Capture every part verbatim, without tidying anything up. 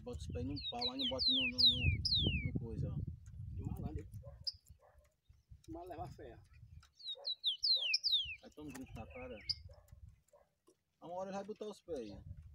bota os pés num pau, aí não bota no, no, no, no coisa, ó. Que malandro. Mas leva ferro. Aí toma um grito na cara. A uma hora ele vai botar os pés.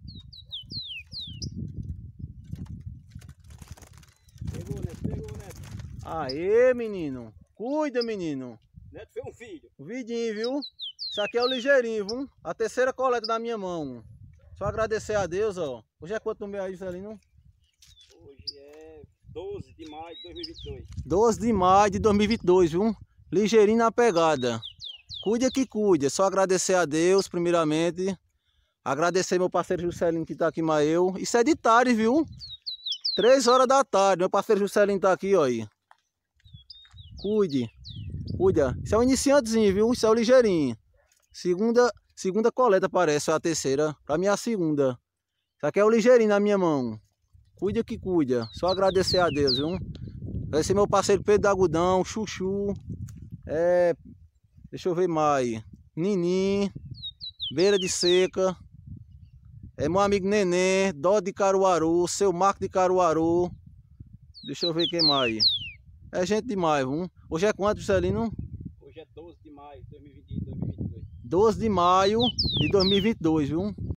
Pegou, Neto, pegou, Neto. Aê, menino. Cuida, menino. Neto fez um filho. O vidinho, viu? Isso aqui é o ligeirinho, viu? A terceira coleta da minha mão. Só agradecer a Deus, ó. Hoje é quanto no mês aí, Juscelino? Hoje é doze de maio de dois mil e vinte e dois. doze de maio de dois mil e vinte e dois, viu? Ligeirinho na pegada. Cuida que cuida. Só agradecer a Deus, primeiramente. Agradecer meu parceiro Juscelino que tá aqui, mas eu. Isso é de tarde, viu? três horas da tarde. Meu parceiro Juscelino tá aqui, ó aí. Cuide. Cuida. Isso é um iniciantezinho, viu? Isso é o ligeirinho. Segunda, segunda coleta parece, é a terceira. Pra mim é a segunda. Isso aqui é o ligeirinho na minha mão. Cuida que cuida. Só agradecer a Deus, viu? Agradecer meu parceiro Pedro da Agudão, Chuchu. É... Deixa eu ver mais. Ninim. Beira de Seca. É meu amigo Neném. Dó de Caruaru. Seu Marco de Caruaru. Deixa eu ver quem mais. É gente demais, viu? Hoje é quanto, Juscelino? Hoje é doze de maio de dois mil e vinte e dois. doze de maio de dois mil e vinte e dois, viu?